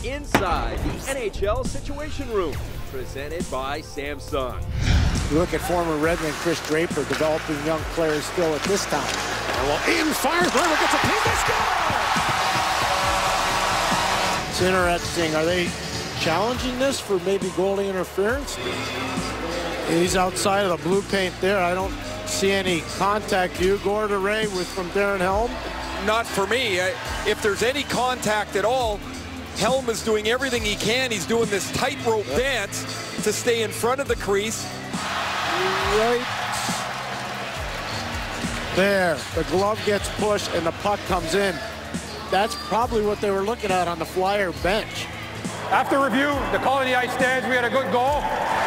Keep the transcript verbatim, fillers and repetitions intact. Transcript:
inside the N H L Situation Room, presented by Samsung. You look at former Redman Chris Draper developing young players still at this time. Well, in fires, River gets a piece, they score! It's interesting. Are they challenging this for maybe goalie interference? He's outside of the blue paint there. I don't see any contact. Do you, Gord or Ray, with from Darren Helm? Not for me. I, if there's any contact at all, Helm is doing everything he can. He's doing this tightrope yep. dance to stay in front of the crease. Right there. The glove gets pushed and the puck comes in. That's probably what they were looking at on the Flyer bench. After review, the call on the ice stands. We had a good goal.